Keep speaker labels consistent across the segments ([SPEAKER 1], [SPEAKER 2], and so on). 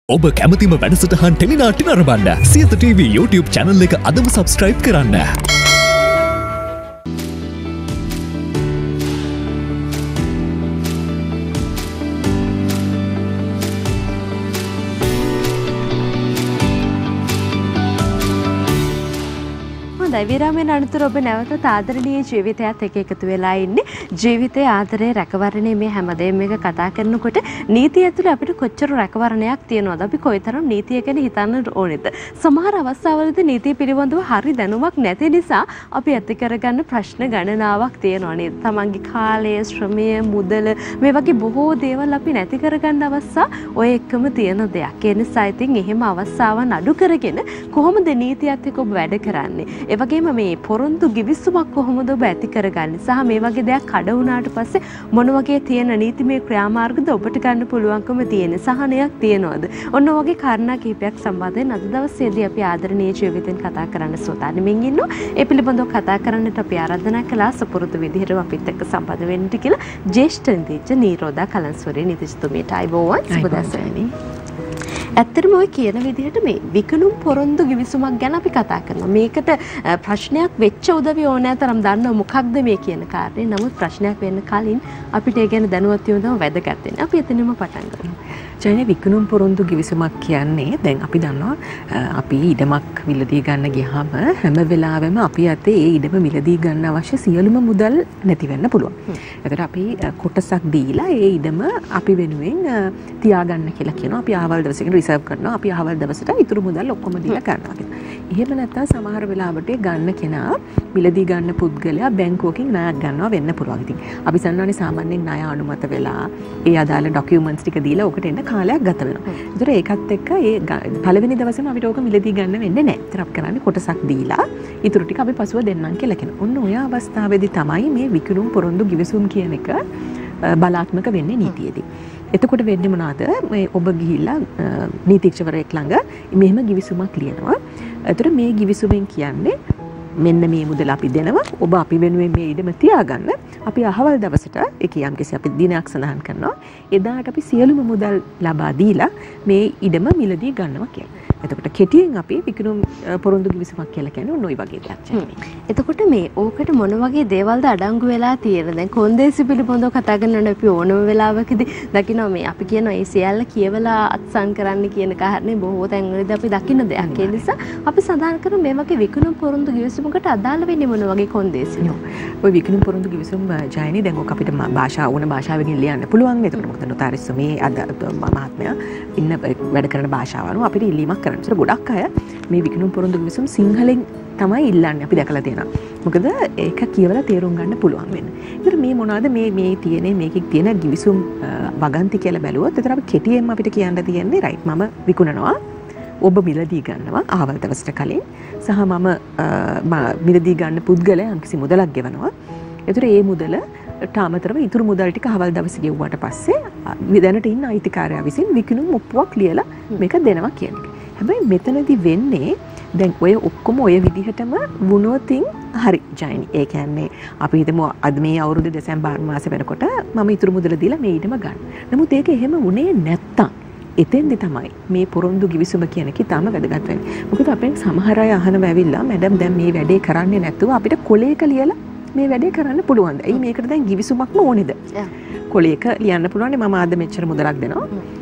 [SPEAKER 1] ඔබ කැමතිම වැඩසටහන් ටෙලිනාට්‍ය නරඹන්න සියත TV YouTube channel එක අදම subscribe කරන්න.
[SPEAKER 2] විරාමයෙන් අනතුරු ඔබ නැවත ආදරණීය ජීවිතයත් එක්ක එකතු වෙලා ඉන්නේ. ජීවිතයේ ආදරේ රැකවරණය මේ හැමදේම එක කතා කරනකොට නීතිය ඇතුළේ අපිට කොච්චර රැකවරණයක් තියෙනවද? අපි කොයිතරම් නීතිය ගැන හිතන්න ඕනේද? සමහර අවස්ථාවලදී නීතිය පිළිබඳව හරි දැනුමක් නැති නිසා අපි ඇති කරගන්න ප්‍රශ්න ගණනාවක් තියෙනවා නේද? තමන්ගේ කාලය, ශ්‍රමය, මුදල මේ වගේ බොහෝ දේවල් අපි නැති කරගන්න අවස්ථා ඔය එක්කම තියෙන දෙයක්. ඒ නිසා ඉතින් එහෙම අවස්ථාවන් අඩු කරගෙන කොහොමද නීතියත් එක්ක ඔබ වැඩ කරන්නේ? ඒ වගේම මේ පොරොන්දු ගිවිසුමක් කොහොමද ඔබ ඇති කරගන්නේ? සහ මේ වගේ දෙයක් කඩ වුණාට පස්සේ මොන වගේ තියෙන නීතිමය ක්‍රියාමාර්ගද ඔබට ගන්න පුළුවන්කම තියෙන? සහනයක් තියනවද? ඔන්න ඔය වගේ කාරණා කිහිපයක් සම්බන්ධයෙන් අද දවසේදී අපි ආදරණීය ජීවිතෙන් කතා කරන්න සූදානම්ින් ඉන්නවා. ඒ පිළිබඳව කතා කරන්නට අපි ආරාධනා කළා සපුරුදු විදිහට අපිත් එක්ක සම්බන්ධ වෙන්න කියලා ජ්‍යෙෂ්ඨ නීතිඥ නීරෝදා කලන්සෝරේ නීතිඥතුමියට අයබෝවන් සුබදසරණි. ඇත්තටම ඔය කියන විදිහට මේ විකුණුම් පොරොන්දු ගිවිසුමක් ගැන අපි කතා කරනවා. මේකට ප්‍රශ්නයක් වෙච්ච උදවිය ඕනෑ තරම් දන්නව මොකක්ද මේ කියන කාරණේ. නමුත් ප්‍රශ්නයක් වෙන්න කලින් අපිට ඒ ගැන දැනුවත් වීම තමයි වැදගත් වෙන්නේ. අපි එතනම පටන් ගමු.
[SPEAKER 3] ජයනේ විකුණුම් පොරොන්දු ගිවිසුමක් කියන්නේ දැන් අපි දන්නවා අපි ඉඩමක් මිලදී ගන්න ගියාම හැම වෙලාවෙම අපි අතේ ඒ ඉඩම මිලදී ගන්න අවශ්‍ය සියලුම මුදල් නැති වෙන්න පුළුවන්. ඒකට අපි කොටසක් දීලා ඒ ඉඩම අපි වෙනුවෙන් තියාගන්න කියලා කියනවා. අපි ආවල් දවසකින් රිසර්ව් කරනවා. අපි ආවල් දවසට ඉතුරු මුදල් ඔක්කොම දීලා ගන්නවා කියලා. එහෙම නැත්නම් සමහර වෙලාවට ගන්න කෙනා මිලදී ගන්න පුද්ගලයා බැංකුවකින් ණයක් ගන්නවා වෙන්න පුළුවන්. ඉතින් අපි සම්මානයේ සාමාන්‍යයෙන් ණය අනුමත වෙලා ඒ අදාළ ඩොකියුමන්ට්ස් ටික දීලා ඔකට එන්න කාලයක් ගත වෙනවා. ඒතර ඒකත් එක්ක ඒ පළවෙනි දවසේම අපිට ඕක මිලදී ගන්න වෙන්නේ නැහැ. ඒතර අපි කරන්නේ කොටසක් දීලා ඉතුරු ටික අපි පසුව දෙන්නම් කියලා කියනවා. ඔන්න ඔය අවස්ථාවේදී තමයි මේ විකුණුම් පොරොන්දු ගිවිසුම් කියන එක බලාත්මක වෙන්නේ නීතියේදී. එතකොට වෙන්නේ මොනවාද? මේ ඔබ ගිහිල්ලා නීතිඥවරයෙක් ළඟ මෙහෙම ගිවිසුමක් ලියනවා. ඒතර මේ ගිවිසුමෙන් කියන්නේ මෙන්න මේ මුදල අපි දෙනවා. ඔබ අපි වෙනුවෙන් මේ ඉඩම තියාගන්න. අපි අහවල් දවසට ඒක යම්කිසි අපි දිනයක් සඳහන් කරනවා. එදාට අපි සියලුම මුදල් ලබා දීලා මේ ඉඩම මිලදී ගන්නවා කියලා. එතකොට කෙටියෙන් අපි විකුණුම් පොරොන්දු ගිවිසුමක් කියලා කියන්නේ ඔන්න ඔය වගේ දෙයක්.
[SPEAKER 2] එතකොට මේ ඕකට මොන වගේ දේවල්ද අඩංගු වෙලා තියෙන්නේ? දැන් කොන්දේසි පිළිබඳව කතා කරනකොට අපි ඕනම වෙලාවකදී දකිනවා මේ අපි කියනවා මේ සියල්ල කියවලා අත්සන් කරන්න කියන කාරණේ බොහෝ තැන්වලදී අපි දකින්න දෙයක්. ඒ නිසා අපි සඳහන් කරමු මේ වගේ විකුණුම් පොරොන්දු ගිවිසුමකට අදාළ වෙන්නේ මොන වගේ කොන්දේසිද?
[SPEAKER 3] ඔය විකුණුම් පොරොන්දු ගිවිසුම් ජයනි දැන් ඔක අපිට භාෂාව ඕන භාෂාවකින් ලියන්න පුළුවන්. එතකොට මොකද නොතාරිස්සමේ අද මහත්මයා ඉන්න වැඩ කරන භාෂාව අනුව අපිට ඉල්ලීමක් කරන්න. ඒතර ගොඩක් අය මේ විකුණුම් පොරොන්දු ගිවිසුම් සිංහලෙන් තමයි ඉල්ලන්නේ. අපි දැකලා තියෙනවා. මොකද ඒක කියවලා තේරුම් ගන්න පුළුවන් වෙන. ඒතර මේ මොනවාද මේ තියෙන මේකේ තියෙන ගිවිසුම් වගන්ති කියලා බැලුවොත් ඒතර අපි කෙටියෙන්ම අපිට කියන්න තියෙන්නේ රයිට් මම විකුණනවා. ඔබ මිලදී ගන්නවා ආවල් දවසට කලින් සහ මම මිලදී ගන්න පුද්ගලයා යම්කිසි මුදලක් ගෙවනවා. ඒතර ඒ මුදලට අමතරව ඉතුරු මුදල් ටික ආවල් දවසේ ගෙවුවාට පස්සේ දැනට ඉන්න අයිතිකාරයා විසින් විකුණුම් ඔප්පුවක් ලියලා මේක දෙනවා කියන එක. හැබැයි මෙතනදී වෙන්නේ දැන් ඔය ඔක්කොම ඔය විදිහටම වුණොතින් හරි ජයනි. ඒ කියන්නේ අපි හිතමු අද මේ අවුරුදු දෙසැම්බර් මාසේ වෙනකොට මම ඉතුරු මුදල දීලා මේ ඊටම ගන්න. නමුත් ඒක එහෙම වුණේ නැත්තම් එතෙන්දි තමයි මේ පොරොන්දු ගිවිසුම කියන එක තාම වැදගත් වෙන්නේ. මොකද අපෙන් සමහර අය අහනවා ඇවිල්ලා මැඩම් දැන් මේ වැඩේ කරන්නේ නැතුව අපිට කොලේක ලියලා මේ වැඩේ කරන්න පුළුවන්ද? ඇයි මේකට දැන් ගිවිසුමක්ම ඕනේද? කොලේක ලියන්න පුළුවන් නේ මම ආද මෙච්චර මුදලක් දෙනවා.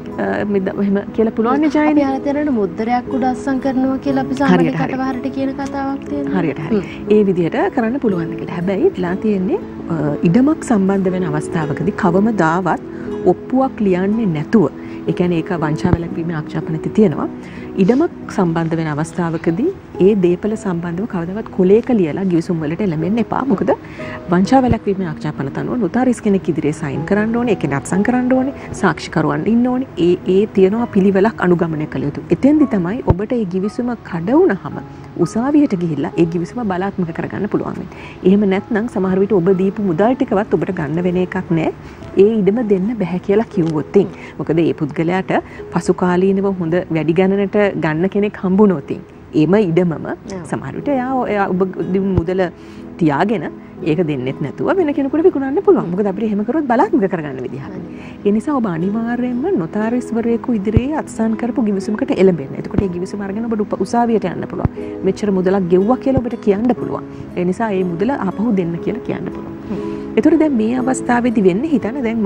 [SPEAKER 3] එහෙම කියලා පුළුවන් නේ ජයනි.
[SPEAKER 2] අපි අරතේන මුද්දරයක් උඩ අස්සම් කරනවා කියලා අපි සාමාන්‍ය කටවහරට කියන කතාවක් තියෙනවා.
[SPEAKER 3] හරියට හරි. ඒ විදිහට කරන්න පුළුවන් කියලා. හැබැයි ලා තියෙන්නේ ඉඩමක් සම්බන්ධ වෙන අවස්ථාවකදී කවමදාවත් ඔප්පුවක් ලියන්නේ නැතුව ඒ කියන්නේ ඒක වංචා වැළැක්වීමේ ආක්ෂේපණති තියෙනවා. ඉඩමක් සම්බන්ධ වෙන අවස්ථාවකදී ඒ දේපල සම්බන්ධව කවදාවත් කොලේක ලියලා ගිවිසුම් වලට එළඹෙන්න එපා. මොකද වංචා වැළැක්වීමේ ආක්ෂේපණත අනුව නොතාරිස් කෙනෙක් ඉදිරියේ සයින් කරන්න ඕනේ, ඒක නත්සන් කරන්න ඕනේ, සාක්ෂිකරුවන් ඉන්න ඕනේ. ඒ තියෙනවා පිළිවෙලක් අනුගමනය කළ යුතු. එතෙන්දි තමයි ඔබට ඒ ගිවිසුම කඩ වුණාම උසාවියට ගිහිල්ලා ඒ ගිවිසුම බලාත්මක කරගන්න පුළුවන් වෙන්නේ. එහෙම නැත්නම් සමහර විට ඔබ දීපු මුදල් ටිකවත් ඔබට ගන්න වෙන එකක් නෑ. ඒ ඉඩම දෙන්න බෑ කියලා කිව්වොත් මොකද ඒ පුද්ගලයාට පසු කාලීනව හොඳ වැඩි ගණනට ගන්න කෙනෙක් හම්බුනොත් එම ඉඩමම සමහර විට එයා ඔබ මුදල තියාගෙන ඒක දෙන්නෙත් නැතුව වෙන කෙනෙකුට විකුණන්න පුළුවන්. මොකද අපිට එහෙම කරොත් බලාත්මක කරගන්න විදිහක්. ඒ නිසා ඔබ අනිවාර්යයෙන්ම නොතාරිස්වරයෙකු ඉදිරියේ අත්සන් කරපු ගිවිසුමකට එළඹෙන්න. එතකොට ඒ ගිවිසුම අරගෙන ඔබට උසාවියට යන්න පුළුවන්. මෙච්චර මුදලක් ගෙව්වා කියලා ඔබට කියන්න පුළුවන්. ඒ නිසා ඒ මුදල ආපහු දෙන්න කියලා කියන්න පුළුවන්. එතකොට දැන් මේ අවස්ථාවේදී වෙන්නේ හිතන්න දැන්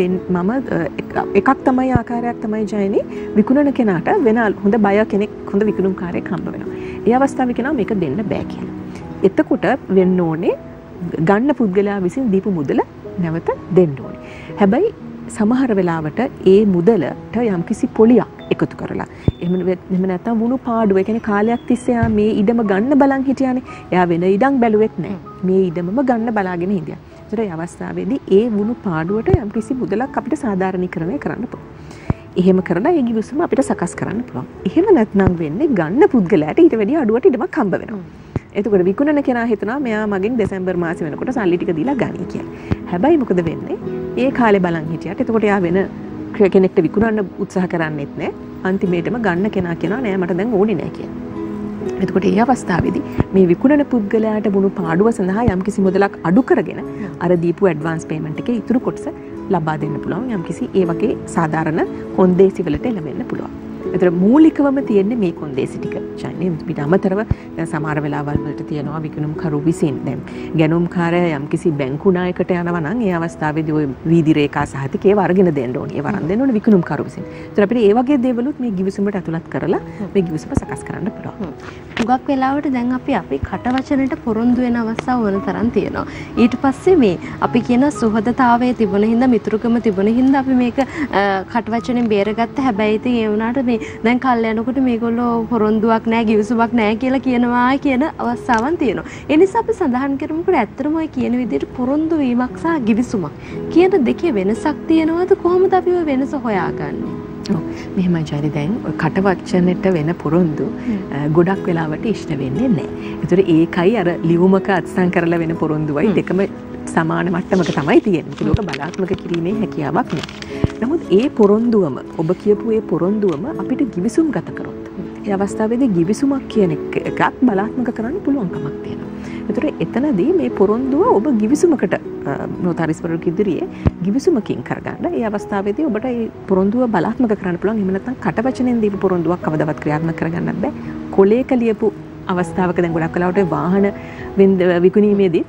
[SPEAKER 3] මම එකක් තමයි ආකාරයක් තමයි ජයනි විකුණන කෙනාට වෙන හොඳ බය කෙනෙක් හොඳ විකුණුම්කාරයෙක් හම්බ වෙනවා. ඒ අවස්ථාවේ කෙනා මේක දෙන්න බෑ කියලා. එතකොට වෙන්න ඕනේ ගන්න පුද්ගලයා විසින් දීපු මුදල නැවත දෙන්න ඕනේ. හැබැයි සමහර වෙලාවට ඒ මුදලට යම්කිසි පොලියක් එකතු කරලා එහෙම නැත්නම් වුණු පාඩුව ඒ කියන්නේ කාලයක් තිස්සේ යා මේ ඉඩම ගන්න බලන් හිටියානේ. එයා වෙන ඉඩම් බැලුවෙත් නැහැ. මේ ඉඩමම ගන්න බලාගෙන හිටියා. ඒතර ඒ අවස්ථාවේදී ඒ වුණු පාඩුවට යම්කිසි මුදලක් අපිට සාධාරණීකරණය කරන්න පුළුවන්. එහෙම කරලා ඒ ගිවිසුම අපිට සකස් කරන්න පුළුවන්. එහෙම නැත්නම් වෙන්නේ ගන්න පුද්ගලයාට ඊට වැඩිය අඩුවට ඉඩමක් හම්බ වෙනවා. එතකොට විකුණන කෙනා හිතනවා මෙයා මගෙන් දෙසැම්බර් මාසෙ වෙනකොට සල්ලි ටික දීලා ගනී කියලා. හැබැයි මොකද වෙන්නේ? ඒ කාලේ බලන් හිටියට එතකොට එයා වෙන කෙනෙක්ට විකුණන්න උත්සාහ කරන්නෙත් නැහැ. අන්තිමේටම ගන්න කෙනා කියනවා නෑ මට දැන් ඕනේ නෑ කියලා. එතකොට ඒ අවස්ථාවේදී මේ විකුණන පුද්ගලයාට වුණු පාඩුව සඳහා යම්කිසි මුදලක් අඩු කරගෙන අර දීපු ඇඩ්වාන්ස් පේමන්ට් එකේ ඉතුරු කොටස ලබා දෙන්න පුළුවන්. යම්කිසි ඒ වගේ සාධාරණ කොන්දේසි වලට එළඹෙන්න පුළුවන්. ඒතර මූලිකවම තියෙන්නේ මේ කොන්දේසි ටික. කියන්නේ පිට අමතරව දැන් සමහර වෙලාවල් වලට තියෙනවා විකුණුම්කරු විසින් දැන් ගැනුම්කාරය යම්කිසි බැංකු නායකට යනවා නම් ඒ අවස්ථාවේදී ওই වීදි රේඛා සහතිකේ වර්ගන දෙන්න ඕනේ. ඒ වරන් දෙන්න ඕනේ විකුණුම්කරු විසින්. ඒතර අපිට ඒ වගේ දේවලුත් මේ ගිවිසුමට ඇතුළත් කරලා මේ ගිවිසුම සකස් කරන්න පුළුවන්.
[SPEAKER 2] හුඟක් වෙලාවට දැන් අපි කට වචනට පොරොන්දු වෙන අවස්ථා වන තරම් තියෙනවා. ඊට පස්සේ මේ අපි කියන සුහදතාවයේ තිබුණ හින්දා මිතුරුකම තිබුණ හින්දා අපි මේක කට වචනෙන් බේරගත්ත. හැබැයි ඉතින් ඒ වුණාට මේ දැන් කල් යනකොට මේගොල්ලෝ පොරොන්දුවක් නැහැ ගිවිසුමක් නැහැ කියලා කියනවා කියන අවස්ථාවන් තියෙනවා. ඒ නිසා අපි සඳහන් කරමුකෝ ඇත්තටම ඔය කියන විදිහට පොරොන්දු වීමක් සහ ගිවිසුමක් කියන දෙකේ වෙනසක් තියෙනවද? කොහොමද අපි ඔය වෙනස හොයාගන්නේ?
[SPEAKER 3] මෙහෙමයි ජයනි දැන් කට වචනෙට වෙන පොරොන්දු ගොඩක් වෙලාවට ඉෂ්ට වෙන්නේ නැහැ. ඒතර ඒකයි අර ලියුමක අත්සන් කරලා වෙන පොරොන්දුවයි දෙකම සමාන මට්ටමක තමයි තියෙන්නේ. ඒක ලෝක බලාත්මක කිරීමේ හැකියාවක් නැහැ. නමුත් ඒ පොරොන්දුවම ඔබ කියපු ඒ පොරොන්දුවම අපිට ගිවිසුම් ගත කරොත් ඒ අවස්ථාවේදී ගිවිසුමක් කියන එකත් බලාත්මක කරන්න පුළුවන්කමක් තියෙනවා. ඒතර එතනදී මේ පොරොන්දුව ඔබ ගිවිසුමකට නොතාරිස්වරයෙකු ඉදිරියේ ගිවිසුමකින් කරගන්න. ඒ අවස්ථාවේදී ඔබට මේ පොරොන්දුව බලාත්මක කරන්න පුළුවන්. එහෙම නැත්නම් කටවචනෙන් දීපු පොරොන්දුවක් කවදාවත් ක්‍රියාත්මක කරගන්නත් බෑ. කොලේක ලියපු අවස්ථාවක දැන් ගොඩක් වෙලාවට වාහන විකුණීමේදී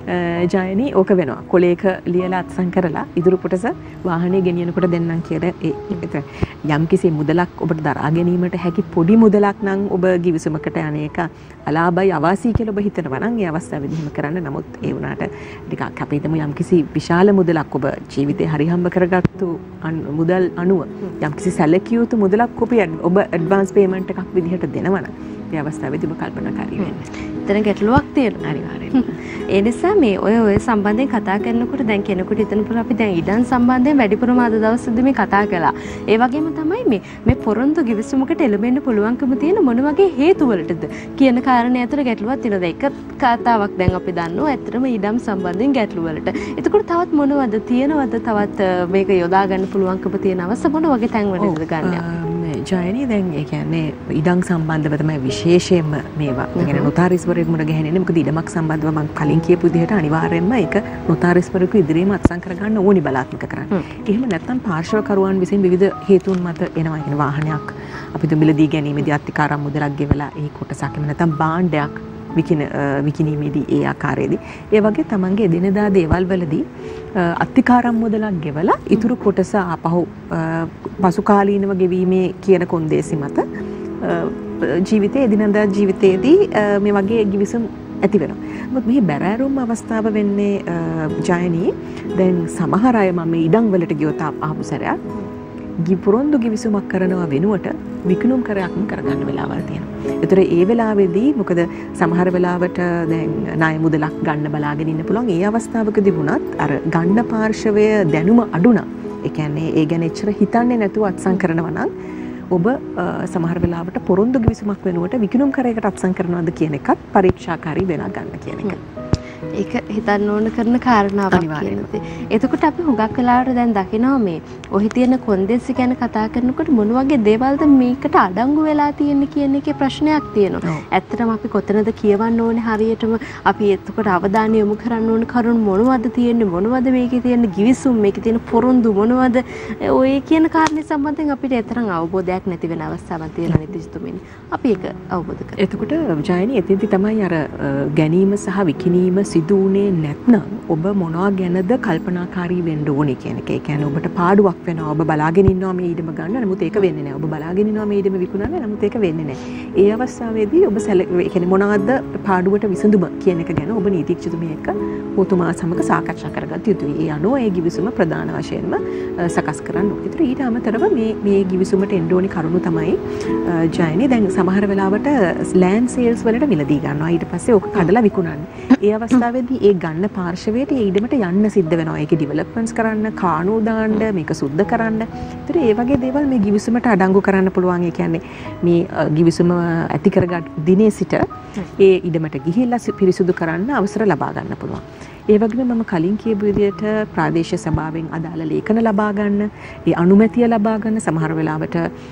[SPEAKER 3] ජයනි ඕක වෙනවා. කොලේක ලියලා අත්සන් කරලා ඉදිරි කොටස වාහනේ ගෙනියනකොට දෙන්නම් කියලා යම්කිසි මුදලක් ඔබට දරා ගැනීමට හැකි පොඩි මුදලක් නම් ඔබ ගිවිසුමකට අනේක අලාභයි අවාසි කියලා ඔබ හිතනවා නම් ඒ අවස්ථාවේදී එහෙම කරන්න. නමුත් ඒ වුණාට ටිකක් අපි හිතමු යම්කිසි විශාල මුදලක් ඔබ ජීවිතේ හරිහම්බ කරගත්තු මුදල් අනුව යම්කිසි සැලකිය යුතු මුදලක් ඔබ ඇඩ්වාන්ස් පේමන්ට් එකක් විදිහට දෙනවා නම් ඒ අවස්ථාවේදී ඔබ කල්පනාකාරී වෙන්න.
[SPEAKER 2] එතන ගැටලුවක් තියෙනවා අනිවාර්යයෙන්. ඒ නිසා මේ ඔය සම්බන්ධයෙන් කතා කරනකොට දැන් කෙනෙකුට හිතන පුළුවන් අපි දැන් ඉඩම් සම්බන්ධයෙන් වැඩිපුරම අද දවසේදී මේ කතා කළා. ඒ වගේම තමයි මේ පොරොන්දු ගිවිසුමකට එළඹෙන්න පුළුවන්කම තියෙන මොන වගේ හේතු වලටද කියන කාරණේ අතර ගැටලුවක් තියෙනවා. ඒක කතාවක් දැන් අපි දන්නවා ඇත්තටම ඉඩම් සම්බන්ධයෙන් ගැටලු වලට. එතකොට තවත් මොනවද තියෙනවද තවත් මේක යොදා ගන්න පුළුවන්කම තියෙන අවස්ථා මොන වගේ තැන් වලටද ගන්න?
[SPEAKER 3] ජයනි දැන් ඒ කියන්නේ ඉඩම් සම්බන්ධව තමයි විශේෂයෙන්ම මේවා. ඒ කියන්නේ නොතාරිස්වරයෙකු මුණ ගැහෙන්නේ. මොකද ඉඩමක් සම්බන්ධව මම කලින් කියපු විදිහට අනිවාර්යයෙන්ම ඒක නොතාරිස්වරයෙකු ඉදිරියේම අත්සන් කරගන්න ඕනි බලාත්මක කරන්න. එහෙම නැත්නම් පාර්ශවකරුවන් විසින් විවිධ හේතුන් මත එනවා. කියන වාහනයක් අපි දුමිලදී ගැනීමේදී අත්තිකාරම් මුදලක් ගෙවලා ඒ කොටසක් එහෙම නැත්නම් භාණ්ඩයක් විකිණීමේදී ඒ ආකාරයේදී ඒ වගේ තමන්ගේ එදිනෙදා දේවල් වලදී අත්තිකාරම් මුදලක් ගෙවලා ඉතුරු කොටස ආපහු පසු කාලීනව ගෙවීමේ කියන කොන්දේසි මත ජීවිතයේ එදිනෙදා ජීවිතයේදී මේ වගේ ගිවිසුම් ඇති වෙනවා. නමුත් මේ බැරෑරුම් අවස්ථාව වෙන්නේ ජයනි දැන් සමහර අය මම මේ ඉඩම් වලට ගියොත් ආපු සැරයක් පොරොන්දු ගිවිසුමක් කරනවා වෙනුවට විකුණුම් කරයක්ම කරගන්න වෙලාවල් තියෙනවා. ඒතර ඒ වෙලාවේදී මොකද සමහර වෙලාවට දැන් ණය මුදලක් ගන්න බලාගෙන ඉන්න පුළුවන්. ඒ අවස්ථාවකදී වුණත් අර ගන්න පාර්ශවය දැනුම අඩු නම් ඒ කියන්නේ ඒ ගැන එච්චර හිතන්නේ නැතුව අත්සන් කරනවා නම් ඔබ සමහර වෙලාවට පොරොන්දු ගිවිසුමක් වෙනුවට විකුණුම් කරයකට අත්සන් කරනවද කියන එකත් පරීක්ෂාකාරී වෙලා ගන්න කියන එක.
[SPEAKER 2] ඒක හිතන්න ඕන කරන කාරණාවක් කියනදී. එතකොට අපි හුඟක් වෙලාවට දැන් දකිනවා මේ ඔහි තියෙන කොන්දේසි ගැන කතා කරනකොට මොන වගේ දේවල්ද මේකට අඩංගු වෙලා තියෙන්නේ කියන එකේ ප්‍රශ්නයක් තියෙනවා. ඇත්තටම අපි කොතනද කියවන්න ඕනේ හරියටම අපි එතකොට අවධානය යොමු කරන්න ඕන කරුණු මොනවද තියෙන්නේ මොනවද මේකේ තියෙන ගිවිසුම් මේකේ තියෙන පොරොන්දු මොනවද ඔය කියන කාරණේ සම්බන්ධයෙන් අපිට තරම් අවබෝධයක් නැති වෙන අවස්ථාවක් තියෙනවා නිතිශතුමිනි. අපි ඒක අවබෝධ කරගන්න.
[SPEAKER 3] එතකොට ජයනි එතෙන්දි තමයි අර ගැනීම සහ විකිණීම සිදු වුණේ නැත්නම් ඔබ මොනවා ගැනද කල්පනාකාරී වෙන්න ඕනේ කියන එක. ඒ කියන්නේ ඔබට පාඩුවක් වෙනවා. ඔබ බලාගෙන ඉන්නවා මේ ඊඩම ගන්න. නමුත් ඒක වෙන්නේ නැහැ. ඔබ බලාගෙන ඉන්නවා මේ ඊඩම විකුණන්න. නමුත් ඒක වෙන්නේ නැහැ. ඒ අවස්ථාවේදී ඔබ ඒ කියන්නේ මොනවාද පාඩුවට විසඳුම කියන එක ගැන ඔබ නීතිඥතුමිය එක්ක ඔතුමා සමග සාකච්ඡා කරගත යුතුයි. ඒ අනුව ඒ ගිවිසුම ප්‍රධාන වශයෙන්ම සකස් කරන්න ඕනේ. ඒතර ඊට අමතරව මේ ගිවිසුමට එන්න ඕනි කරුණු තමයි ජයනි දැන් සමහර වෙලාවට ලෑන්ඩ් සේල්ස් වලට මිලදී ගන්නවා. ඊට පස්සේ ඕක කඩලා විකුණන්නේ. ඒ අවස්ථාවේදී ඒ ගන්න පාර්ශවයට ඒ ඉඩමට යන්න සිද්ධ වෙනවා. ඒකේ ඩිවෙලොප්මන්ට්ස් කරන්න, කානෝ දාන්න, මේක සුද්ධ කරන්න. ඒතර ඒ වගේ දේවල් මේ ගිවිසුමට අඩංගු කරන්න පුළුවන්. ඒ කියන්නේ මේ ගිවිසුම ඇති කරගත් දිනේ සිට ඒ ඉඩමට ගිහිල්ලා පිරිසුදු කරන්න අවසර ලබා ගන්න පුළුවන්. ඒ වගේම මම කලින් කියපු විදිහට ප්‍රාදේශීය සභාවෙන් අදාළ ලේඛන ලබා ගන්න, ඒ අනුමැතිය ලබා ගන්න සමහර වෙලාවට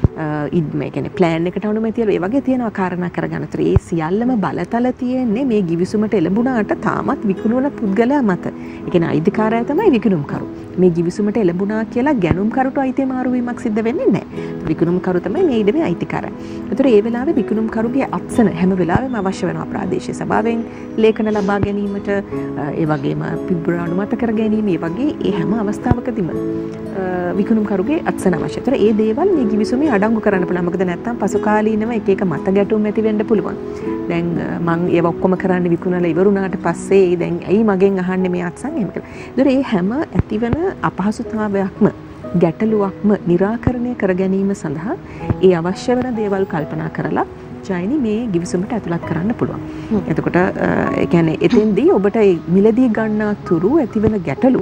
[SPEAKER 3] මේ කියන්නේ ප්ලෑන් එකට අනුමැතිය ඒ වගේ තියෙනවා කාරණා කරගන්න. ඒතර ඒ සියල්ලම බලතල තියෙන්නේ මේ ගිවිසුමට එළඹුණාට තාමත් විකුණුවන පුද්ගලයා මත. ඒ කියන්නේ අයිතිකාරයා තමයි විකුණුම්කරු. මේ ගිවිසුමට එළඹුණා කියලා ගැනුම්කරුට අයිතිය මාරු වීමක් සිද්ධ වෙන්නේ නැහැ. විකුණුම්කරු තමයි මේ ඉඩමේ අයිතිකාරයා. ඒතර ඒ වෙලාවේ විකුණුම්කරුගේ අත්සන හැම වෙලාවෙම අවශ්‍ය වෙනවා ප්‍රාදේශීය සභාවෙන් ලේඛන ලබා ගැනීමට ඒ වගේම පිබ්බර අනුමත කර ගැනීම මේ වගේ ඒ හැම අවස්ථාවකදීම විකුණුම්කරුගේ අත්සන අවශ්‍යයි. ඒතර ඒ දේවල් මේ ගිවිසුමේ අඩංගු කරන්න පුළුවන්. මොකද නැත්තම් පසු කාලීනව එක එක මත ගැටුම් ඇති වෙන්න පුළුවන්. දැන් මම ඒව ඔක්කොම කරන්න විකුණලා ඉවරුණාට පස්සේ දැන් ඇයි මගෙන් අහන්නේ මේ අත්සන් එහෙම කියලා. ඒතර ඒ හැම ඇතිවන අපහසුතාවයක්ම ගැටලුවක්ම निराකරණය කර ගැනීම සඳහා ඒ අවශ්‍ය වෙන දේවල් කල්පනා කරලා ජයනි මේ ගිවිසුමට ඇතුළත් කරන්න පුළුවන්. එතකොට ඒ කියන්නේ එතෙන්දී ඔබට මිලදී ගන්නා තුරු ඇතිවන ගැටලු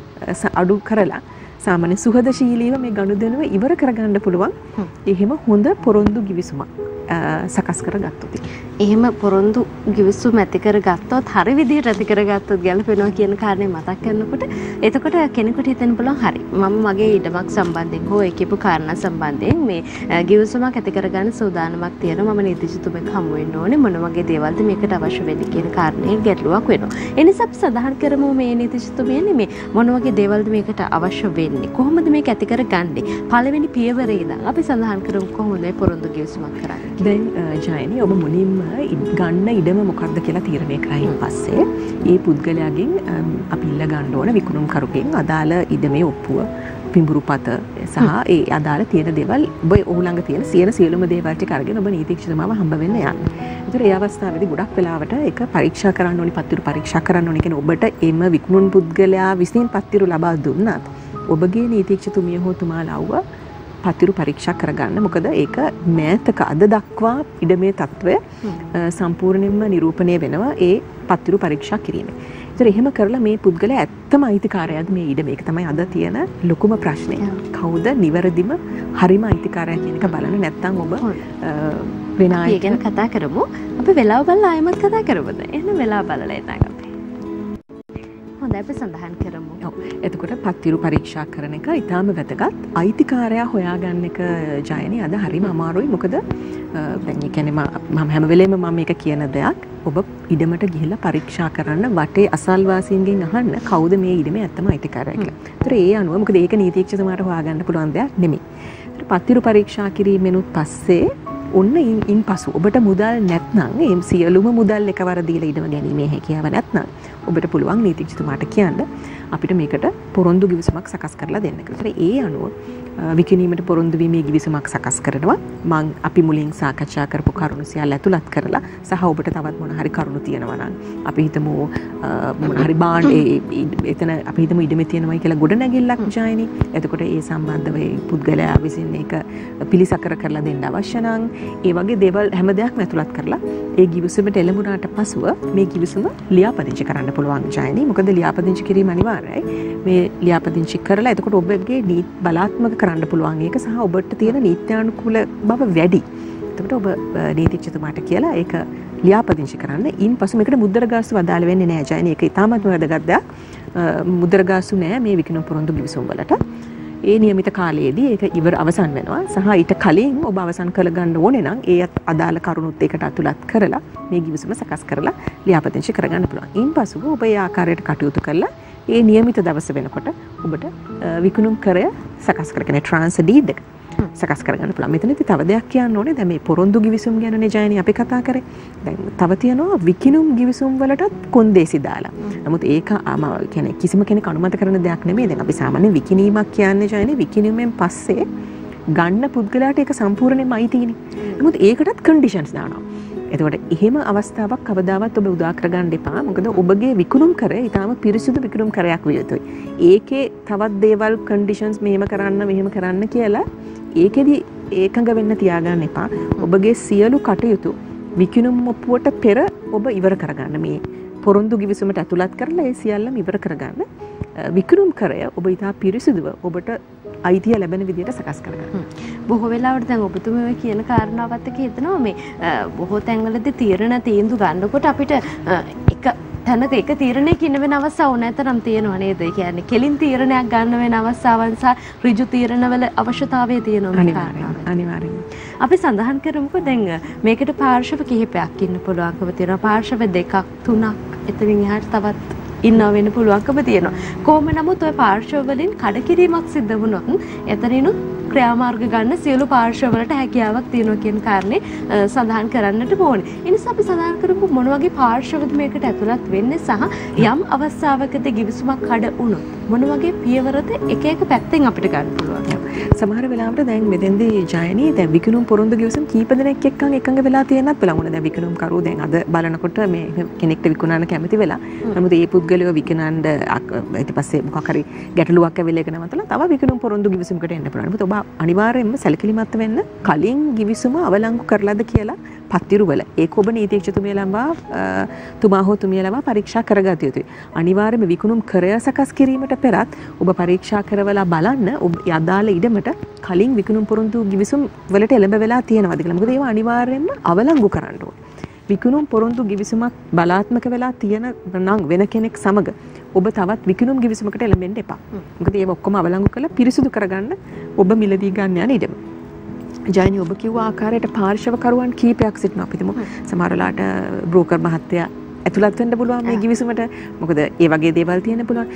[SPEAKER 3] අඩු කරලා සාමාන්‍ය සුහදශීලීව මේ ගනුදෙනුව ඉවර කරගන්න පුළුවන්. එහෙම හොඳ පොරොන්දු ගිවිසුමක් සකස් කරගත්තොත්.
[SPEAKER 2] එහෙම පොරොන්දු ගිවිසුම ඇති කරගත්තොත් හරි විදිහට ඇති කරගත්තොත් ගැලපෙනවා කියන කාරණේ මතක් කරනකොට එතකොට කෙනෙකුට හිතෙන්න පුළුවන් හරි මම මගේ ඉඩමක් සම්බන්ධයෙන් හෝ ඒකේපු කාරණා සම්බන්ධයෙන් මේ ගිවිසුමක් ඇති කරගන්න සූදානමක් තියෙනවා. මම නීතිඥතුමෙක් හමු වෙන්න ඕනේ මොන වගේ දේවල්ද මේකට අවශ්‍ය වෙන්නේ කියන කාරණේ ගැටලුවක් වෙනවා. ඒ නිසා අපි සඳහන් කරමු මේ නීතිඥතුමියනේ මේ මොන වගේ දේවල්ද මේකට අවශ්‍ය වෙන්නේ කොහොමද මේක ඇති කරගන්නේ පළවෙනි පියවරේ ඉඳන් අපි සඳහන් කරමු කොහොමද මේ පොරොන්දු ගිවිසුමක් කරන්නේ.
[SPEAKER 3] දැන් ජයනි ඔබ මුලින්ම ගන්න ඉඩම මොකක්ද කියලා තීරණය කරයින් පස්සේ ඒ පුද්ගලයාගෙන් අපි ඉල්ල ගන්න ඕන විකුණුම්කරුගෙන් අදාළ ඉඩමේ ඔප්පුව පිඹුරුපත සහ ඒ අදාළ තියෙන දේවල් ඔබ ඔහු ළඟ තියෙන සියලුම දේවල් ටික අරගෙන ඔබ නීතිඥතුමාව හම්බ වෙන්න යන්න. ඒතර ඒ අවස්ථාවේදී ගොඩක් වෙලාවට ඒක පරීක්ෂා කරන්න ඕනි පත්තිරු පරීක්ෂා කරන්න ඕනි. කියන්නේ ඔබට එම විකුණුම් පුද්ගලයා විසින් පත්තිරු ලබා දුන්නත් ඔබගේ නීතිඥතුමිය හෝ තුමාලාව පත්තිරු පරීක්ෂා කරගන්න. මොකද ඒක මෑතක අද දක්වා ඉඩමේ තත්ත්වය සම්පූර්ණයෙන්ම නිරූපණය වෙනවා ඒ පත්තිරු පරීක්ෂා කිරීමෙන්. ඒතර එහෙම කරලා මේ පුද්ගලයා ඇත්තම අයිතිකාරයාද මේ ඉඩම? ඒක තමයි අද තියෙන ලොකුම ප්‍රශ්නය. කවුද නිවැරදිම හරිම අයිතිකාරයා කියන එක බලන්න නැත්නම් ඔබ වෙන අය
[SPEAKER 2] ගැන කතා කරමු. අපි වෙලාව බලලා ආයෙමත් කතා කරමුද? එහෙනම් වෙලාව බලලා එතන අපි. හොඳයි අපි සඳහන් කරමු.
[SPEAKER 3] එතකොට පත්තිරු පරීක්ෂා කරන එක ඉතාම වැදගත්. අයිතිකාරයා හොයාගන්න එක ජයනි අද හරිම අමාරුයි. මොකද දැන් ඒ කියන්නේ මම හැම වෙලේම මම මේක කියන දෙයක් ඔබ ඉඩමට ගිහිල්ලා පරීක්ෂා කරන්න වටේ අසල්වාසීන්ගෙන් අහන්න කවුද මේ ඉඩමේ ඇත්තම අයිතිකාරයා කියලා. ඒතර ඒ අනුව මොකද ඒක නීතිඥතුමාට හොයාගන්න පුළුවන් දෙයක් නෙමෙයි. ඒතර පත්තිරු පරීක්ෂා කිරීමෙනුත් පස්සේ ඔන්න ඉන් පසු ඔබට මුදල් නැත්නම් ඒ සියලුම මුදල් එකවර දීලා ඉඩම ගැනීමේ හැකියාව නැත්නම් ඔබට පුළුවන් නීතිඥතුමාට කියන්න අපිට මේකට පොරොන්දු ගිවිසුමක් සකස් කරලා දෙන්න කියලා. ඒ අනුව විකිණීමට පොරොන්දු වීමේ ගිවිසුමක් සකස් කරනවා. අපි මුලින් සාකච්ඡා කරපු කරුණු සියල්ල ඇතුළත් කරලා සහ ඔබට තවත් මොන හරි කරුණු තියෙනවා නම් අපි හිතමු මොන හරි එතන අපි හිතමු ඉඩමේ තියෙනවයි කියලා ගොඩනැගිල්ලක් ජයනි. එතකොට ඒ සම්බන්ධව පුද්ගලයා විසින් ඒක පිළිසකර කරලා දෙන්න අවශ්‍ය නම් ඒ වගේ දේවල් හැම දෙයක්ම ඇතුළත් කරලා ඒ ගිවිසුමට එළඹුණාට පසුව මේ ගිවිසුම ලියාපදිංචි කරන්න පුළුවන් ජයනි. මොකද ලියාපදිංචි කිරීම අනිවාර්යයි. මේ ලියාපදිංචි කරලා එතකොට ඔබගේ බලාත්මක කරන්න පුළුවන් ඒක සහ ඔබට තියෙන නීත්‍යානුකූල බව වැඩි. එතකොට ඔබ නීතිඥතුමාට කියලා ඒක ලියාපදිංචි කරන්න. ඉන්පසු මේකට මුද්‍රගාස්තු අදාළ වෙන්නේ නැහැ ජයනි. ඒක ඉතාමත් වැදගත් දෙයක්. මුද්‍රගාස්තු නැහැ මේ විකිණුම් පොරොන්දු ගිවිසුම් වලට. ඒ නියමිත කාලයේදී ඒක ඉවර අවසන් වෙනවා. සහ ඊට කලින් ඔබ අවසන් කරගන්න ඕනේ නම් ඒ අදාළ කරුණුත් ඒකට අතුලත් කරලා මේ ගිවිසුම සකස් කරලා ලියාපදිංචි කරගන්න පුළුවන්. ඉන්පසු ඔබ ඒ ආකාරයට කටයුතු කරලා ඒ නියමිත දවස වෙනකොට ඔබට විකුණුම් කරය සකස් කරගෙන ට්‍රාන්ස්ෆර් ඩීඩ් එක සකස් කරගන්න පුළුවන්. මෙතනදී තව දෙයක් කියන්න ඕනේ. දැන් මේ පොරොන්දු ගිවිසුම් ගැනනේ ජයනි අපි කතා කරේ. දැන් තව තියෙනවා විකිණුම් ගිවිසුම් වලටත් කොන්දේසි දාලා. නමුත් ඒක කියන්නේ කිසිම කෙනෙක් අනුමත කරන දෙයක් නෙමෙයි. දැන් අපි සාමාන්‍යයෙන් විකිණීමක් කියන්නේ ජයනි විකිණීමෙන් පස්සේ ගන්න පුද්ගලයාට ඒක සම්පූර්ණයෙන්ම අයිතියිනේ. නමුත් ඒකටත් කන්ඩිෂන්ස් දානවා. එතකොට එහෙම අවස්ථාවක් කවදාවත් ඔබ උදා කරගන්න එපා. මොකද ඔබගේ විකුණුම් කරය ඊටාම පිරිසිදු විකුණුම් කරයක් විය යුතුයි. ඒකේ තවත් දේවල් කන්ඩිෂන්ස් මෙහෙම කරන්න කියලා ඒකෙදි ඒකඟ වෙන්න තියාගන්න එපා. ඔබගේ සියලු කටයුතු විකිණුම් ඔප්පුවට පෙර ඔබ ඉවර කරගන්න. මේ පොරොන්දු ගිවිසුමට ඇතුළත් කරලා ඒ සියල්ලම ඉවර කරගන්න. විකුණුම් කරය ඔබ ඊටා පිරිසිදුව ඔබට අයිතිය ලැබෙන විදිහට සකස් කරගන්න.
[SPEAKER 2] බොහෝ වෙලාවට දැන් ඔබතුමී ඔය කියන කාරණාවත් එක්ක හිතනවා මේ බොහෝ තැන්වලදී තීරණ තීන්දුව ගන්නකොට අපිට එක තැනක එක තීරණයක ඉන්න වෙන අවස්ථා ඕනෑතරම් තියෙනවා නේද? ඒ කියන්නේ කෙලින් තීරණයක් ගන්න වෙන අවස්ථාවන් සහ ඍජු තීරණවල අවශ්‍යතාවය තියෙනවා.
[SPEAKER 3] අනිවාර්යයෙන්.
[SPEAKER 2] අපි සඳහන් කරමුකෝ දැන් මේකට පාර්ශව කිහිපයක් ඉන්න පුළුවන්කම තියෙනවා. පාර්ශව දෙකක් තුනක් එතනින් එහාට තවත් ඉන්නව වෙන්න පුළුවන්කම තියෙනවා. කොහොම නමුත් ওই පාර්ශව වලින් කඩකිරීමක් සිද්ධ වුණොත් එතනිනුත් ක්‍රියාමාර්ග ගන්න සියලු පාර්ශව වලට හැකියාවක් තියෙනවා කියන කාරණේ සඳහන් කරන්නට ඕනේ. ඒ නිසා අපි සඳහන් කරමු මොන වගේ පාර්ශවද මේකට ඇතුළත් වෙන්නේ සහ යම් අවස්ථාවකදී ගිවිසුමක් කඩ වුණොත් මොන වගේ පියවරද එක එක පැත්තෙන් අපිට ගන්න පුළුවන්.
[SPEAKER 3] සමහර වෙලාවට දැන් මෙතෙන්දී ජයනි දැන් විකුණුම් පොරොන්දු ගිවිසුම් කීප දෙනෙක් එක්කන් එකඟ වෙලා තියෙනත් බලමු. දැන් විකුණුම් කරුවෝ දැන් අද බලනකොට මේ කෙනෙක්ට විකුණන්න කැමති වෙලා. නමුත් ඒ පුද්ගලයෝ විකුණන්න ඊට පස්සේ මොකක් හරි ගැටලුවක් ඇවිල්ලා එක නවත්තලා තව විකුණුම් පොරොන්දු ගිවිසුමකට එන්න පුළුවන්. නමුත් ඔබ අනිවාර්යයෙන්ම සැලකිලිමත් වෙන්න කලින් ගිවිසුම අවලංගු කරලාද කියලා පත්තිරු වල ඒක ඔබ නීතිඥතුමියලම තුමා හෝ තුමියලම පරීක්ෂා කරගත යුතුයි. අනිවාර්යයෙන්ම විකුණුම් කරය සකස් කිරීමට පෙරත් ඔබ පරීක්ෂා කරවලා බලන්න ඔබ යදාළ ඉඩමට කලින් විකුණුම් පොරොන්දු ගිවිසුම් වලට එළඹ වෙලා තියෙනවද කියලා. මොකද ඒවා අනිවාර්යයෙන්ම අවලංගු කරන්න ඕනේ. විකුණුම් පොරොන්දු ගිවිසුමක් බලාත්මක වෙලා තියෙන නම් වෙන කෙනෙක් සමග ඔබ තවත් විකුණුම් ගිවිසුමකට එළඹෙන්න එපා. මොකද ඒව ඔක්කොම අවලංගු කරලා පිරිසුදු කරගන්න ඔබ මිලදී ගන්න යන ඉඩම. ජයනි ඔබ කිව්ව ආකාරයට පාර්ශවකරුවන් කීපයක් සිටිනවා. අපි හිතමු සමහර වෙලාවට බ්‍රෝකර් මහත්තයා ඇතුළත් වෙන්න පුළුවන් මේ ගිවිසුමට. මොකද ඒ වගේ දේවල් තියෙන්න පුළුවන්.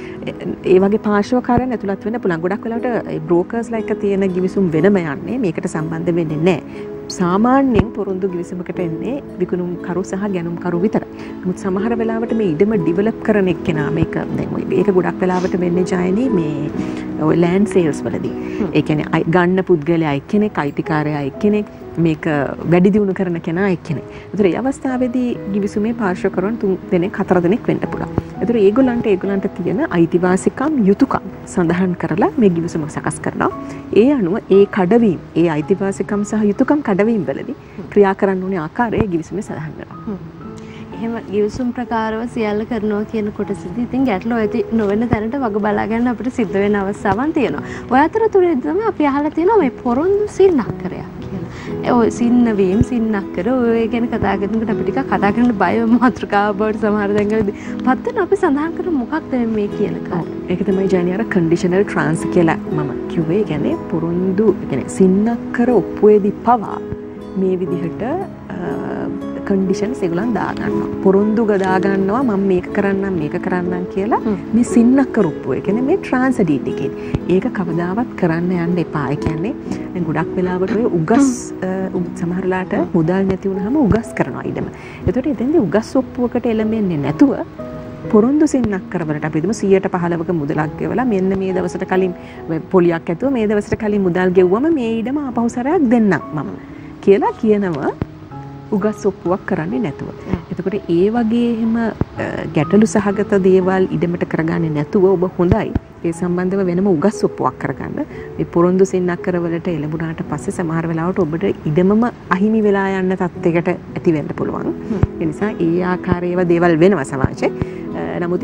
[SPEAKER 3] ඒ වගේ පාර්ශවකාරයන් ඇතුළත් වෙන්න පුළුවන්. ගොඩක් වෙලාවට ඒ බ්‍රෝකර්ස්ලා එක්ක තියෙන ගිවිසුම් වෙනම යන්නේ මේකට සම්බන්ධ වෙන්නේ නැහැ. සාමාන්‍යයෙන් පොරොන්දු ගිවිසුමකට එන්නේ විකුණුම් කරු සහ ගැනුම් කරු විතරයි. නමුත් සමහර වෙලාවට මේ ඉඩම ඩිවලොප් කරන එක්කෙනා මේක දැන් මේක ගොඩක් වෙලාවට වෙන්නේ ජයනි මේ ඔය ලෑන්ඩ් සේල්ස් වලදී. ඒ කියන්නේ ගන්න පුද්ගලයා එක්කෙනෙක්, අයිතිකාරයා එක්කෙනෙක්, මේක වැඩි දියුණු කරන කෙනා එක්කෙනෙක්. ඒතර ඒ අවස්ථාවේදී ගිවිසුමේ පාර්ශවකරුවන් 3 දෙනෙක් 4 දෙනෙක් වෙන්න පුළුවන්. ඒතර ඒගොල්ලන්ට තියෙන අයිතිවාසිකම් යුතුයකම් සඳහන් කරලා මේ ගිවිසුම සකස් කරනවා. ඒ අනුව ඒ කඩවීම, ඒ අයිතිවාසිකම් සහ යුතුයකම් කඩවීම වලදී ක්‍රියා කරන්න ඕනේ ආකාරය ගිවිසුමේ සඳහන් වෙනවා.
[SPEAKER 2] එහෙම ගිවිසුම් ප්‍රකාරව සියල්ල කරනවා කියන කොටසදී ඉතින් ගැටලුව ඇති නොවන තැනට වග බලා ගන්න අපිට සිද්ධ වෙන අවස්ථාවන් තියෙනවා. ඔය අතරතුරේදී තමයි අපි අහලා තියෙනවා මේ පොරොන්දු සින්නක්කරයක් කියලා. ඔය සින්නවීම සින්නක්කර ඔය ගැන කතා කරනකොට අපිට ටිකක් කතා කරන්න බය මාතෘකාව බවට සමහර තැන්වලදී පත් වෙන අපි සඳහන් කරමු මොකක්ද මේ කියන කාරණා.
[SPEAKER 3] ඒක තමයි ජයනි අර කන්ඩිෂනල් ට්‍රාන්ස්ෆර් කියලා මම කිව්වේ. කියන්නේ පොරොන්දු කියන්නේ සින්නක්කර ඔප්පුවේදී පවා මේ විදිහට කන්ඩිෂන්ස් ඒගොල්ලන් දාගන්නවා. පොරොන්දු ගදාගන්නවා මම මේක කරන්නම් කියලා මේ සින්නක්කර ඔප්පුව. ඒ කියන්නේ මේ ට්‍රාන්ස්ෆර් ඩීඩ් එකේ. ඒක කවදාවත් කරන්න යන්න එපා. ඒ කියන්නේ දැන් ගොඩක් වෙලාවට ඔය උගස් සමහරලාට මුදල් නැති වුනහම උගස් කරනවා ඉඩම. ඒතකොට එතෙන්දී උගස් ඔප්පුවකට එළඹෙන්නේ නැතුව පොරොන්දු සින්නක්කර වලට අපි හිතමු 115ක මුදලක් ගෙවලා මෙන්න මේ දවසට කලින් පොලියක් ඇතුව මේ දවසට කලින් මුදල් ගෙවුවම මේ ඉඩම ආපහු සැරයක් දෙන්නම් මම කියලා කියනවා උගස් ඔප්පුවක් කරන්නේ නැතුව. එතකොට ඒ වගේ එහෙම ගැටලු සහගත දේවල් ඉඩමට කරගන්නේ නැතුව ඔබ හොඳයි ඒ සම්බන්ධව වෙනම උගස් ඔප්පුවක් කරගන්න. මේ පොරොන්දු සින්නක්කර වලට එළඹුණාට පස්සේ සමහර වෙලාවට ඔබට ඉඩමම අහිමි වෙලා යන තත්යකට ඇති වෙන්න පුළුවන්. ඒ නිසා ඒ ආකාරයේව දේවල් වෙනවා සමාජයේ. නමුත් ඒවා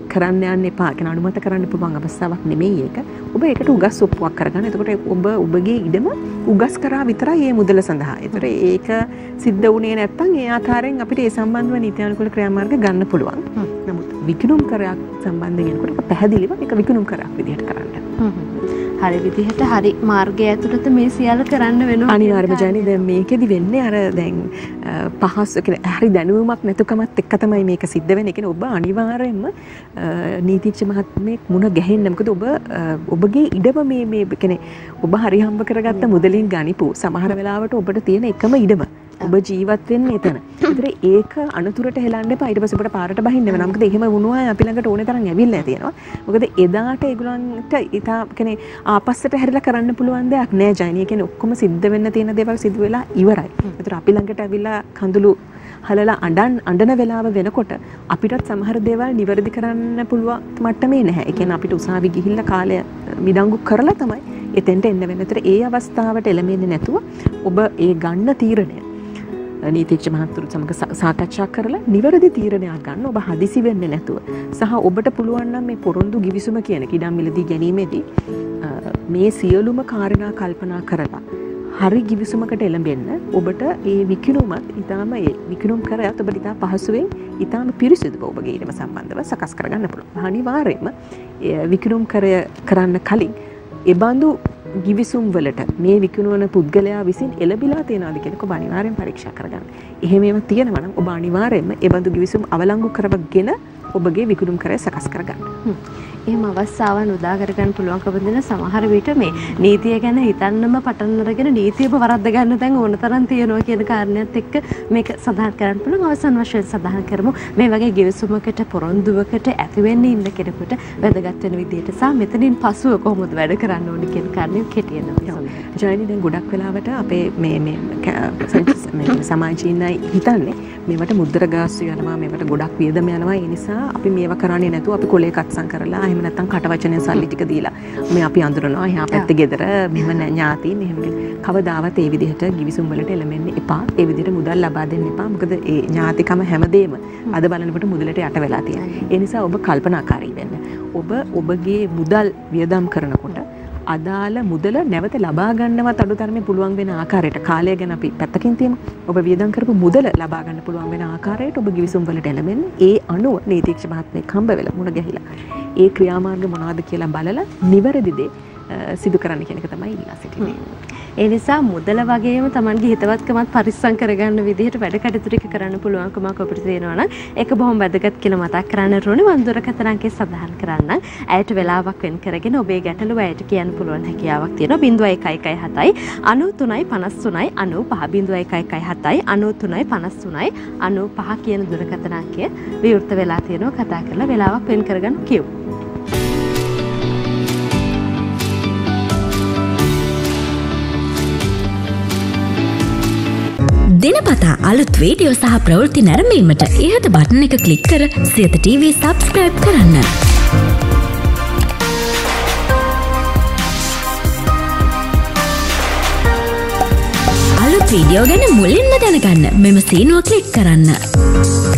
[SPEAKER 3] කරන්න යන්න එපා. කියන අනුමත කරන්න පුළුවන් අවස්ථාවක් නෙමෙයි ඒක. ඔබ ඒකට උගස් ඔප්පුවක් කරගන්න. එතකොට ඔබගේ ඉඩම උගස් කරා විතරයි මේ මුදල සඳහා. ඒතර ඒක සිද්ධ වුණේ නැත්නම් ඒ ආකාරයෙන් අපිට ඒ සම්බන්ධව නීතියානුකූල ක්‍රියාමාර්ග ගන්න පුළුවන්. නමුත් විකිණුම් කරයක් සම්බන්ධයෙන් එනකොට පැහැදිලිව ඒක විකිණුම් කරක් විදිහට කරන්න.
[SPEAKER 2] හරි විදිහට හරි මාර්ගය ඇතුළත මේ සියල්ල කරන්න වෙනවා.
[SPEAKER 3] අනිවාර්යයෙන්ම ජයනි දැන් මේකෙදි වෙන්නේ අර දැන් පහසු කියන්නේ හරි දැනුමක් නැතුකමත් එක්ක තමයි මේක සිද්ධ වෙන්නේ. කියන්නේ ඔබ අනිවාර්යයෙන්ම නීතිඥ මහත්මයෙක් මුණ ගැහෙන්න. මොකද ඔබගේ ඉඩම මේ කියන්නේ ඔබ හරි හම්බ කරගත්ත මුදලින් ගනිපු සමහර වෙලාවට ඔබට තියෙන එකම ඉඩම. ඔබ ජීවත් වෙන්නේ එතන. ඒතර ඒක අනතුරට හෙලන්න එපා. ඊට පස්සේ ඔබට පාරට බහින්න වෙනවා. මොකද එහෙම වුණා අපි ළඟට ඕනේ තරම් ඇවිල්ලා තියෙනවා. මොකද එදාට ඒගොල්ලන්ට ඉතා කියන්නේ ආපස්සට හැරිලා කරන්න පුළුවන් දෙයක් නෑ ජයනි. කියන්නේ ඔක්කොම සිද්ධ වෙන්න තියෙන දේවල් සිදු වෙලා ඉවරයි. ඒතර අපි ළඟට ඇවිල්ලා කඳුළු හලලා අඬන වෙලාව වෙනකොට අපිටත් සමහර දේවල් නිවැරදි කරන්න පුළුවන් මට්ටමේ නැහැ. ඒ කියන්නේ අපිට උසාවි ගිහිල්ලා කාලය මිඩංගු කරලා තමයි එතෙන්ට එන්න වෙන්නේ. ඒතර ඒ අවස්ථාවට එළඹෙන්නේ නැතුව ඔබ ඒ ගන්න තීරණය නීතිඥ මහත්තුරුත් සමග සාකච්ඡා කරලා නිවැරදි තීරණයක් ගන්න. ඔබ හදිසි වෙන්නේ නැතුව සහ ඔබට පුළුවන් නම් මේ පොරොන්දු ගිවිසුම කියන ඉඩම් මිලදී ගැනීමේදී මේ සියලුම කාරණා කල්පනා කරලා හරි ගිවිසුමකට එළඹෙන්න ඔබට ඒ විකිණුමත් ඊටාම ඒ විකිණුම් කරයත් ඔබට ඊටා පහසුවෙන් ඊටාම පිරිසිදුව ඔබගේ ඊටම සම්බන්ධව සකස් කරගන්න පුළුවන්. අනිවාර්යයෙන්ම විකිණුම් කරන්න කලින් ඒ බඳු ගිවිසුම් වලට මේ විකුණුවන පුද්ගලයා විසින් එළබිලා තියෙනවද කියලා ඔබ අනිවාර්යෙන් පරීක්ෂා කරගන්න. එහෙම ඒවා තියෙනවා නම් ඔබ අනිවාර්යෙන්ම ඒ බඳු ගිවිසුම් අවලංගු කරගෙන ඔබගේ විකුණුම් කරය සකස් කරගන්න.
[SPEAKER 2] එහෙම අවස්ථාවන් උදා කරගන්න පුළුවන්කම දෙන සමහර විට මේ නීතිය ගැන හිතන්නම පටන් අරගෙන නීතියම වරද්ද ගන්න තැන් ඕන තරම් තියෙනවා කියන කාරණයක් එක්ක මේක සඳහන් කරන්න පුළුවන්. අවසන් වශයෙන් සඳහන් කරමු මේ වගේ ගිවිසුමකට පොරොන්දුවකට ඇති වෙන්න ඉන්න කෙනෙකුට වැදගත් වෙන විදිහට සහ මෙතනින් පසුව කොහොමද වැඩ කරන්න ඕනේ කියන කාරණේ කෙටියෙන්
[SPEAKER 3] ජයනි දැන් ගොඩක් වෙලාවට අපේ මේ සමාජීයයි හිතන්නේ මේවට මුද්දර ගාස්තු යනවා මේවට ගොඩක් වියදම යනවා ඒ නිසා අපි මේවා කරන්නේ නැතුව අපි කොලේ කත්සම් කරලා එහෙම නැත්නම් කටවචනෙන් සල්ලි ටික දීලා මේ අපි අඳුරනවා එහා පැත්තේ ගෙදර මෙහෙම ඥාතීන් එහෙම කවදාවත් ඒ විදිහට ගිවිසුම් වලට එළඹෙන්න එපා. ඒ විදිහට මුදල් ලබා දෙන්න එපා. මොකද ඒ ඥාතිකම හැමදේම අද බලනකොට මුදලට යට වෙලා තියෙනවා. ඒ නිසා ඔබ කල්පනාකාරී වෙන්න. ඔබගේ මුදල් වියදම් කරනකොට අදාළ මුදල නැවත ලබා ගන්නවත් අඩුතරමේ පුළුවන් වෙන ආකාරයට කාලය ගැන අපි පැත්තකින් තියමු. ඔබ වියදම් කරපු මුදල ලබා ගන්න පුළුවන් වෙන ආකාරයට ඔබ ගිවිසුම් වලට එළඹෙන්න. ඒ අනුව නීතිඥ මහත්මයෙක් හම්බ වෙලා මුණ ගැහිලා ඒ ක්‍රියාමාර්ග මොනවද කියලා බලලා නිවැරදි දේ සිදු කරන්න කියන එක තමයි ඉල්ලා සිටින්නේ.
[SPEAKER 2] ඒ නිසා මුදල වගේම Tamanගේ හිතවත්කමත් පරිස්සම් කරගන්න විදිහට වැඩ කටයුතු ටික කරන්න පුළුවන්කමක් අපිට තියෙනවා නම් ඒක බොහොම වැදගත් කියලා මතක් කරන්න ඕනේ. මම දුරකථන අංකය සඳහන් කරන්න. ඇයට වෙලාවක් වෙන් කරගෙන ඔබේ ගැටලුව ඇයට කියන්න පුළුවන් හැකියාවක් තියෙනවා. 0117 93 53 95 0117 93 53 95 කියන දුරකථන අංකය විවෘත වෙලා තියෙනවා. කතා කරලා වෙලාවක් වෙන් කරගන්න කියමු.
[SPEAKER 4] දිනපතා අලුත් වීඩියෝ සහ ප්‍රවෘත්ති නැරඹීමට ඉහත බටන් එක ක්ලික් කර සියත TV සබ්ස්ක්‍රයිබ් කරන්න. අලුත් වීඩියෝ ගැන මුලින්ම දැනගන්න මෙම සීනුව ක්ලික් කරන්න.